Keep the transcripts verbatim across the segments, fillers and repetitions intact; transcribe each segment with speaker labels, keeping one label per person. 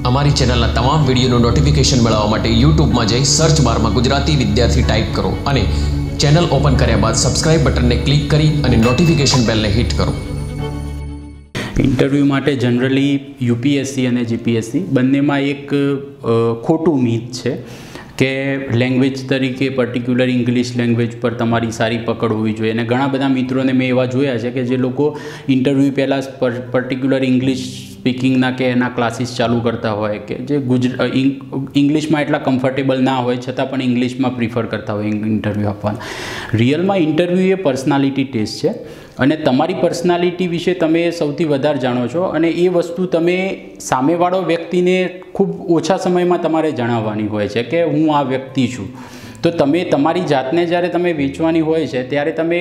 Speaker 1: અમારી ચેનલના તમામ વિડીયોનું નોટિફિકેશન મેળવવા માટે યુટ્યુબમાં જઈ સર્ચ બારમાં ગુજરાતી વિદ્યાર્થી ટાઈપ કરો અને ચેનલ ઓપન કર્યા બાદ સબસ્ક્રાઇબ બટનને ક્લિક કરી અને નોટિફિકેશન બેલને હિટ કરો.
Speaker 2: ઇન્ટરવ્યૂ માટે જનરલી યુપીએસસી અને જીપીએસસી બંનેમાં એક ખોટું મીથ છે કે લેંગ્વેજ તરીકે પર્ટિક્યુલર ઇંગ્લિશ લેંગ્વેજ પર તમારી સારી પકડ હોવી જોઈએ. અને ઘણા બધા મિત્રોને મેં એવા જોયા છે કે જે લોકો ઇન્ટરવ્યૂ પહેલાં પર્ટિક્યુલર ઇંગ્લિશ સ્પીકિંગના કે એના ક્લાસીસ ચાલુ કરતા હોય કે જે ગુજરા ઇંગ્લિશમાં એટલા કમ્ફર્ટેબલ ના હોય છતાં પણ ઇંગ્લિશમાં પ્રિફર કરતા હોય ઇન્ટરવ્યૂ આપવાના. રિયલમાં ઇન્ટરવ્યૂ એ પર્સનાલિટી ટેસ્ટ છે અને તમારી પર્સનાલિટી વિશે તમે સૌથી વધારે જાણો છો અને એ વસ્તુ તમે સામેવાળો વ્યક્તિને ખૂબ ઓછા સમયમાં તમારે જણાવવાની હોય છે કે હું આ વ્યક્તિ છું. તો તમે તમારી જાતને જ્યારે તમે વેચવાની હોય છે ત્યારે તમે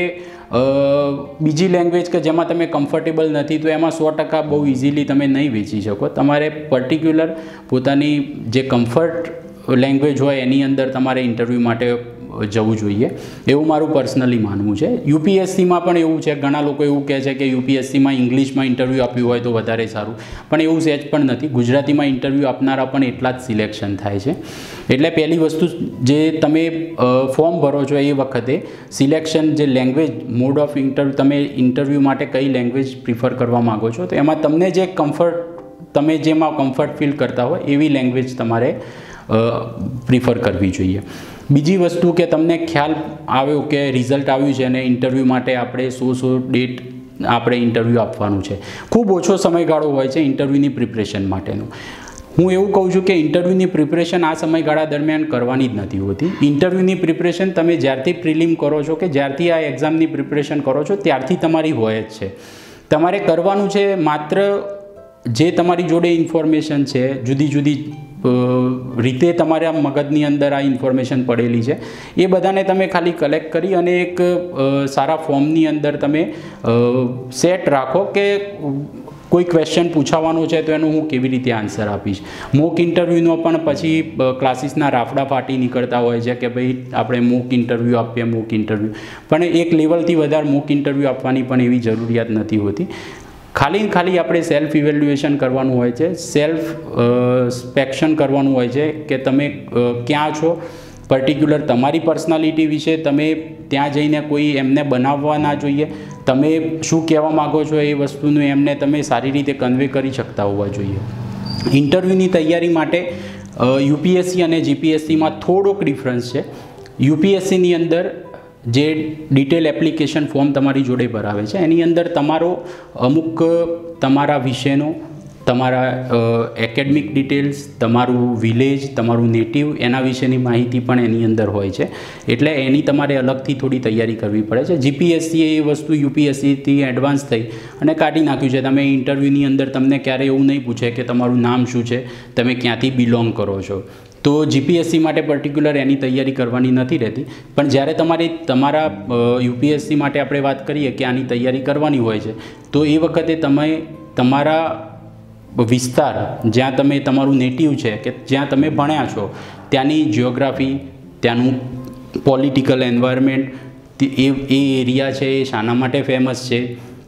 Speaker 2: બીજી લેંગ્વેજ કે જેમાં તમે કમ્ફર્ટેબલ નથી તો એમાં સો ટકા બહુ ઇઝીલી તમે નહીં વેચી શકો. તમારે પર્ટિક્યુલર પોતાની જે કમ્ફર્ટ લેંગ્વેજ હોય એની અંદર તમારે ઇન્ટરવ્યૂ માટે જવું જોઈએ એવું મારું પર્સનલી માનવું છે. યુપીએસસીમાં પણ એવું છે, ઘણા લોકો એવું કહે છે કે યુપીએસસીમાં ઇંગ્લિશમાં ઇન્ટરવ્યૂ આપ્યું હોય તો વધારે સારું, પણ એવું સહેજ પણ નથી. ગુજરાતીમાં ઇન્ટરવ્યૂ આપનારા પણ એટલા જ સિલેક્શન થાય છે. એટલે પહેલી વસ્તુ જે તમે ફોર્મ ભરો છો એ વખતે સિલેક્શન જે લેંગ્વેજ મોડ ઓફ ઇન્ટરવ્યૂ તમે ઇન્ટરવ્યૂ માટે કઈ લેંગ્વેજ પ્રિફર કરવા માગો છો તો એમાં તમને જે કમ્ફર્ટ તમે જેમાં કમ્ફર્ટ ફીલ કરતા હોય એવી લેંગ્વેજ તમારે પ્રિફર કરવી જોઈએ. બીજી વસ્તુ કે તમને ખ્યાલ આવ્યો કે રિઝલ્ટ આવ્યું છે અને ઇન્ટરવ્યૂ માટે આપણે સો સો ડેટ આપણે ઇન્ટરવ્યૂ આપવાનું છે. ખૂબ ઓછો સમયગાળો હોય છે ઇન્ટરવ્યૂની પ્રિપરેશન માટેનો. હું એવું કહું છું કે ઇન્ટરવ્યૂની પ્રિપરેશન આ સમયગાળા દરમિયાન કરવાની જ નથી હોતી. ઇન્ટરવ્યૂની પ્રિપરેશન તમે જ્યારથી પ્રિલિમ કરો છો કે જ્યારથી આ એક્ઝામની પ્રિપરેશન કરો છો ત્યારથી તમારી હોય જ છે. તમારે કરવાનું છે માત્ર જે તમારી જોડે ઇન્ફોર્મેશન છે, જુદી જુદી રીતે તમારા મગજની અંદર આ ઇન્ફોર્મેશન પડેલી છે એ બધાને તમે ખાલી કલેક્ટ કરી અને એક સારા ફોર્મની અંદર તમે સેટ રાખો કે કોઈ ક્વેશ્ચન પૂછાવાનો છે તો એનું હું કેવી રીતે આન્સર આપીશ. મોક ઇન્ટરવ્યૂનો પણ પછી ક્લાસીસના રાફડા ફાટી નીકળતા હોય છે કે ભાઈ આપણે મોક ઇન્ટરવ્યૂ આપીએ મોક ઇન્ટરવ્યૂ, પણ એક લેવલથી વધારે મોક ઇન્ટરવ્યૂ આપવાની પણ એવી જરૂરિયાત નથી હોતી. ખાલી ખાલી આપણે સેલ્ફ ઇવેલ્યુએશન કરવાનું હોય છે, સેલ્ફ સ્પેક્શન કરવાનું હોય છે કે તમે ક્યાં છો, પર્ટિક્યુલર તમારી પર્સનાલિટી વિશે તમે ત્યાં જઈને કોઈ એમને બનાવવા ના જોઈએ. તમે શું કહેવા માગો છો એ વસ્તુનું એમને તમે સારી રીતે કન્વે કરી શકતા હોવા જોઈએ. ઇન્ટરવ્યૂની તૈયારી માટે યુપીએસસી અને જીપીએસસીમાં થોડોક ડિફરન્સ છે. યુપીએસસીની અંદર જે ડિટેલ એપ્લિકેશન ફોર્મ તમારી જોડે ભરાવે છે એની અંદર તમારો અમુક તમારા વિશેનો, તમારા એકેડમિક ડિટેલ્સ, તમારું વિલેજ, તમારું નેટિવ એના વિશેની માહિતી પણ એની અંદર હોય છે. એટલે એની તમારે અલગથી થોડી તૈયારી કરવી પડે છે. જીપીએસસી એ વસ્તુ યુપીએસસીથી એડવાન્સ થઈ અને કાઢી નાખ્યું છે. તમે ઇન્ટરવ્યૂની અંદર તમને ક્યારેય એવું નહીં પૂછે કે તમારું નામ શું છે, તમે ક્યાંથી બિલોંગ કરો છો. તો જીપીએસસી માટે પર્ટિક્યુલર એની તૈયારી કરવાની નથી રહેતી. પણ જ્યારે તમારે તમારા યુપીએસસી માટે આપણે વાત કરીએ કે આની તૈયારી કરવાની હોય છે તો એ વખતે તમે તમારા વિસ્તાર જ્યાં તમે તમારું નેટિવ છે કે જ્યાં તમે ભણ્યા છો ત્યાંની જિયોગ્રાફી, ત્યાંનું પોલિટિકલ એન્વાયરમેન્ટ, એ એ એરિયા છે એ શાના માટે ફેમસ છે,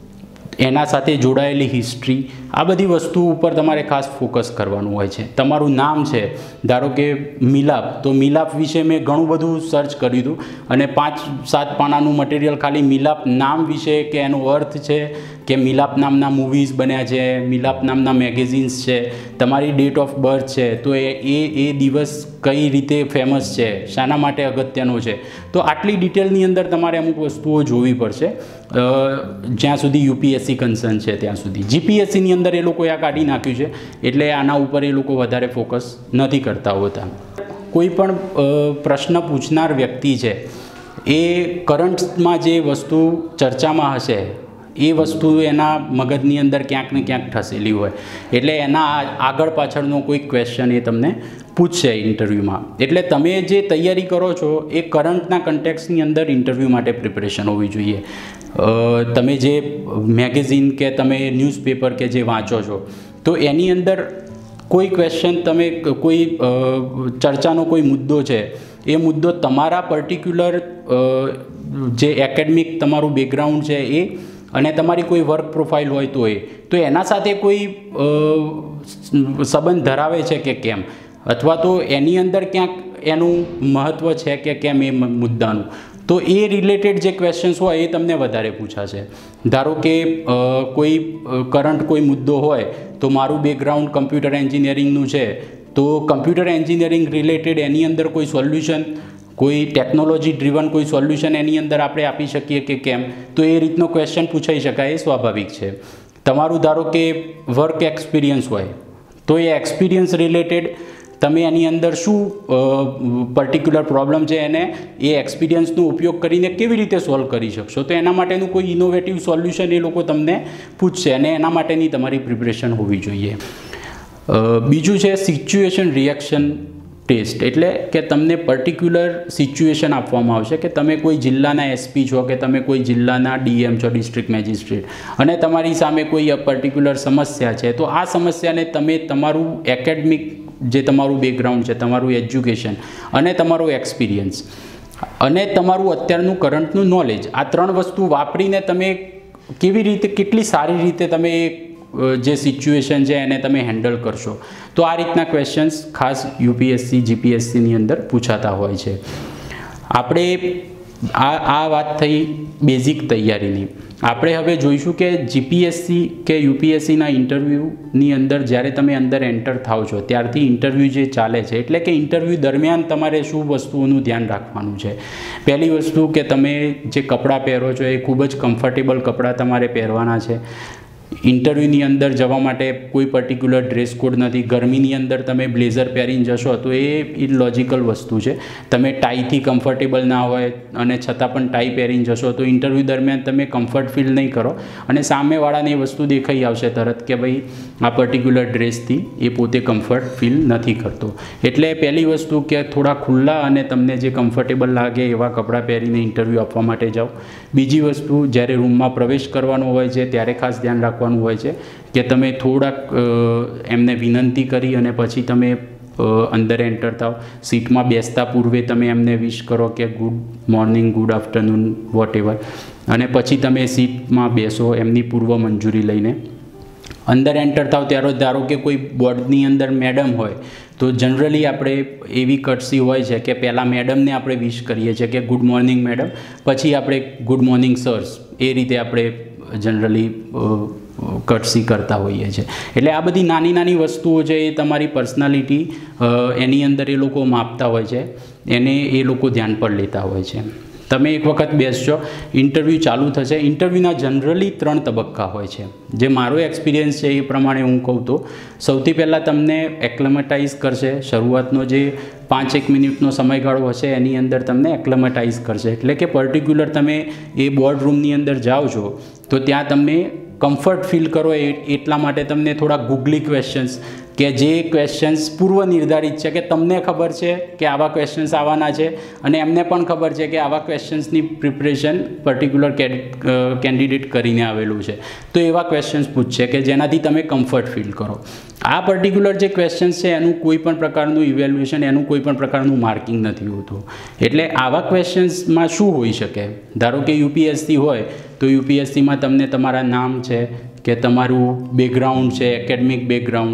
Speaker 2: એના સાથે જોડાયેલી હિસ્ટ્રી, આ બધી વસ્તુ ઉપર તમારે ખાસ ફોકસ કરવાનું હોય છે. તમારું નામ છે, ધારો કે મિલાપ, તો મિલાપ વિશે મેં ઘણું બધું સર્ચ કર્યું હતું અને પાંચ સાત પાનાનું મટીરિયલ ખાલી મિલાપ નામ વિશે કે એનો અર્થ છે કે મિલાપ નામના મૂવીઝ બન્યા છે, મિલાપ નામના મેગેઝિન્સ છે, તમારી ડેટ ઓફ બર્થ છે, તો એ એ દિવસ કઈ રીતે ફેમસ છે, શાના માટે અગત્યનો છે. તો આટલી ડિટેલની અંદર તમારે અમુક વસ્તુઓ જોવી પડશે જ્યાં સુધી યુપીએસસી કન્સર્ન છે ત્યાં સુધી. જીપીએસસીની અંદર એ લોકોએ આ કાઢી નાખ્યું છે એટલે આના ઉપર એ લોકો વધારે ફોકસ નથી કરતા હોતા. કોઈ પણ પ્રશ્ન પૂછનાર વ્યક્તિ છે એ કરંટમાં જે વસ્તુ ચર્ચામાં હશે એ વસ્તુ એના મગજની અંદર ક્યાંક ને ક્યાંક ઠસેલી હોય એટલે એના આગળ પાછળનો કોઈ ક્વેશ્ચન એ તમને પૂછશે ઇન્ટરવ્યૂમાં. એટલે તમે જે તૈયારી કરો છો એ કરંટના કન્ટેક્સની અંદર ઇન્ટરવ્યૂ માટે પ્રિપરેશન હોવી જોઈએ. તમે જે મેગેઝિન કે તમે ન્યૂઝપેપર કે જે વાંચો છો તો એની અંદર કોઈ ક્વેશ્ચન તમે કોઈ ચર્ચાનો કોઈ મુદ્દો છે એ મુદ્દો તમારા પર્ટિક્યુલર જે એકેડમિક તમારું બેકગ્રાઉન્ડ છે એ અને તમારી કોઈ વર્ક પ્રોફાઇલ હોય તો એ તો એના સાથે કોઈ સંબંધ ધરાવે છે કે કેમ, અથવા તો એની અંદર ક્યાંક એનું મહત્ત્વ છે કે કેમ એ મુદ્દાનું, તો એ રિલેટેડ જે ક્વેશ્ચન્સ હોય એ તમને વધારે પૂછાશે. ધારો કે કોઈ કરંટ કોઈ મુદ્દો હોય તો મારું બેકગ્રાઉન્ડ કમ્પ્યુટર એન્જિનિયરિંગનું છે, તો કમ્પ્યુટર એન્જિનિયરિંગ રિલેટેડ એની અંદર કોઈ સોલ્યુશન, કોઈ ટેકનોલોજી ડ્રીવન કોઈ સોલ્યુશન એની અંદર આપણે આપી શકીએ કે કેમ, તો એ રીતનો ક્વેશ્ચન પૂછાઈ શકાય, એ સ્વાભાવિક છે. તમારું ધારો કે વર્ક એક્સપિરિયન્સ હોય તો એ એક્સપિરિયન્સ રિલેટેડ તમે એની અંદર શું પર્ટિક્યુલર પ્રોબ્લેમ છે એને એ એક્સપિરિયન્સનો ઉપયોગ કરીને કેવી રીતે સોલ્વ કરી શકશો, તો એના માટેનું કોઈ ઇનોવેટિવ સોલ્યુશન એ લોકો તમને પૂછશે અને એના માટેની તમારી પ્રિપરેશન હોવી જોઈએ. બીજું છે સિચ્યુએશન રિએક્શન ટેસ્ટ, એટલે કે તમને પર્ટિક્યુલર સિચ્યુએશન આપવામાં આવશે કે તમે કોઈ જિલ્લાના એસપી છો કે તમે કોઈ જિલ્લાના ડીએમ છો, ડિસ્ટ્રિક્ટ મેજિસ્ટ્રેટ, અને તમારી સામે કોઈ પર્ટિક્યુલર સમસ્યા છે, તો આ સમસ્યાને તમે તમારું એકેડમિક જે તમારું બેકગ્રાઉન્ડ છે, તમારું એજ્યુકેશન અને તમારો એક્સપિરિયન્સ અને તમારું અત્યારનું કરંટનું નોલેજ, આ ત્રણ વસ્તુ વાપરીને તમે કેવી રીતે, કેટલી સારી રીતે તમે જે સિચ્યુએશન છે એને તમે હેન્ડલ કરશો. તો આ રીતના ક્વેશ્ચન્સ ખાસ યુપીએસસી જીપીએસસીની અંદર પૂછાતા હોય છે. આપણે આ આ વાત થઈ બેઝિક તૈયારીની. આપણે હવે જોઈશું કે જીપીએસસી કે યુપીએસસીના ઇન્ટરવ્યૂની અંદર જ્યારે તમે અંદર એન્ટર થાવ છો ત્યારથી ઇન્ટરવ્યૂ જે ચાલે છે, એટલે કે ઇન્ટરવ્યૂ દરમિયાન તમારે શું વસ્તુઓનું ધ્યાન રાખવાનું છે. પહેલી વસ્તુ કે તમે જે કપડાં પહેરો છો એ ખૂબ જ કમ્ફર્ટેબલ કપડાં તમારે પહેરવાના છે. ઇન્ટરવ્યૂની અંદર જવા માટે કોઈ પર્ટિક્યુલર ડ્રેસ કોડ નથી. ગરમીની અંદર તમે બ્લેઝર પહેરીને જશો તો એ ઇલોજિકલ વસ્તુ છે. તમે ટાઈથી કમ્ફર્ટેબલ ના હોય અને છતાં પણ ટાઈ પહેરીને જશો તો ઇન્ટરવ્યૂ દરમિયાન તમે કમ્ફર્ટ ફીલ નહીં કરો અને સામેવાળાને એ વસ્તુ દેખાઈ આવશે તરત કે ભાઈ આ પર્ટિક્યુલર ડ્રેસથી એ પોતે કમ્ફર્ટ ફીલ નથી કરતો. એટલે પહેલી વસ્તુ કે થોડા ખુલ્લા અને તમને જે કમ્ફર્ટેબલ લાગે એવા કપડાં પહેરીને ઇન્ટરવ્યૂ આપવા માટે જાઓ. બીજી વસ્તુ, જ્યારે રૂમમાં પ્રવેશ કરવાનો હોય છે ત્યારે ખાસ ધ્યાન રાખવાનું હોય છે કે તમે થોડાક એમને વિનંતી કરી અને પછી તમે અંદર એન્ટર થાવ. સીટમાં બેસતા પૂર્વે તમે એમને વિશ કરો કે good morning, good afternoon, whatever, અને પછી તમે સીટમાં બેસો એમની પૂર્વ મંજૂરી લઈને. અંદર એન્ટર થાવ ત્યારે ધારો કે કોઈ બોર્ડની અંદર મેડમ હોય તો જનરલી આપણે એવી કટસી હોય છે કે પહેલાં મેડમને આપણે વિશ કરીએ છીએ કે ગુડ મોર્નિંગ મેડમ, પછી આપણે ગુડ મોર્નિંગ સર્સ, એ રીતે આપણે જનરલી કટસી કરતા હોઈએ છીએ. એટલે આ બધી નાની નાની વસ્તુઓ છે એ તમારી પર્સનાલિટી એની અંદર એ લોકો માપતા હોય છે, એને એ લોકો ધ્યાન પર લેતા હોય છે. તમે એક વખત બેસશો, ઇન્ટરવ્યૂ ચાલુ થશે. ઇન્ટરવ્યૂના જનરલી ત્રણ તબક્કા હોય છે. જે મારો એક્સપિરિયન્સ છે એ પ્રમાણે હું કહું તો સૌથી પહેલાં તમને એક્લેમેટાઇઝ કરશે. શરૂઆતનો જે પાંચ એક મિનિટનો સમયગાળો હશે એની અંદર તમને એક્લેમેટાઇઝ કરશે, એટલે કે પર્ટિક્યુલર તમે એ બોર્ડ રૂમની અંદર જાઓ છો તો ત્યાં તમને કમ્ફર્ટ ફીલ કરો એ એટલા માટે તમને થોડા ગૂગલી ક્વેશ્ચન્સ, કે જે ક્વેશ્ચન્સ પૂર્વ નિર્ધારિત છે કે તમને ખબર છે કે આવા ક્વેશ્ચન્સ આવવાના છે અને એમને પણ ખબર છે કે આવા ક્વેશ્ચન્સની પ્રિપરેશન પર્ટિક્યુલર કેન્ડિડેટ કરીને આવેલું છે, તો એવા ક્વેશ્ચન્સ પૂછશે કે જેનાથી તમે કમ્ફર્ટ ફીલ કરો. આ પર્ટિક્યુલર જે ક્વેશ્ચન્સ છે એનું કોઈ પણ પ્રકારનું ઇવેલ્યુએશન, એનું કોઈ પણ પ્રકારનું માર્કિંગ નથી હોતું. એટલે આવા ક્વેશ્ચન્સમાં શું હોઈ શકે? ધારો કે યુપીએસસી હોય તો યુપીએસસીમાં તમને તમારા નામ છે કે તમારું બેકગ્રાઉન્ડ છે, એકેડમિક બેકગ્રાઉન્ડ,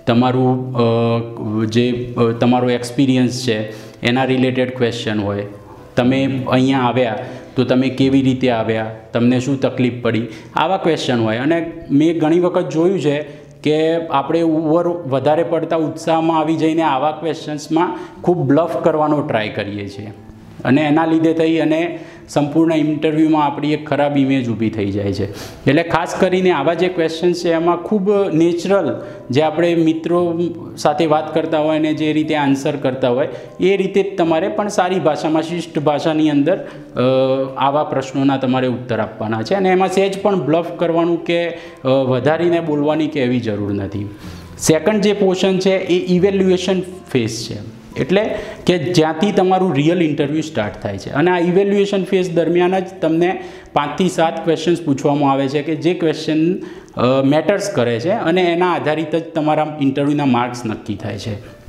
Speaker 2: તમારું જે તમારો એક્સપિરિયન્સ છે એના રિલેટેડ ક્વેશ્ચન હોય. તમે અહીંયા આવ્યા તો તમે કેવી રીતે આવ્યા, તમને શું તકલીફ પડી, આવા ક્વેશ્ચન હોય. અને મેં ઘણી વખત જોયું છે કે આપણે ઓવર વધારે પડતા ઉત્સાહમાં આવી જઈને આવા ક્વેશ્ચન્સમાં ખૂબ બ્લફ કરવાનો ટ્રાય કરીએ છીએ અને એના લીધે થઈ અને સંપૂર્ણ ઇન્ટરવ્યૂમાં આપણી એક ખરાબ ઇમેજ ઊભી થઈ જાય છે. એટલે ખાસ કરીને આવા જે ક્વેશ્ચન્સ છે એમાં ખૂબ નેચરલ, જે આપણે મિત્રો સાથે વાત કરતા હોય ને જે રીતે આન્સર કરતા હોય એ રીતે જ તમારે પણ સારી ભાષામાં, શિષ્ટ ભાષાની અંદર આવા પ્રશ્નોના તમારે ઉત્તર આપવાના છે અને એમાં સહેજ પણ બ્લફ કરવાનું કે વધારીને બોલવાની કે એવી જરૂર નથી. સેકન્ડ જે પોર્શન છે એ ઇવેલ્યુએશન ફેઝ છે, એટલે કે જ્યાંથી તમારું રિયલ ઇન્ટરવ્યૂ સ્ટાર્ટ થાય છે અને આ ઇવેલ્યુએશન ફેઝ દરમિયાન જ તમને પાંચથી સાત ક્વેશ્ચન્સ પૂછવામાં આવે છે કે જે ક્વેશ્ચન મેટર્સ કરે છે અને એના આધારિત જ તમારા ઇન્ટરવ્યૂના માર્ક્સ નક્કી થાય છે.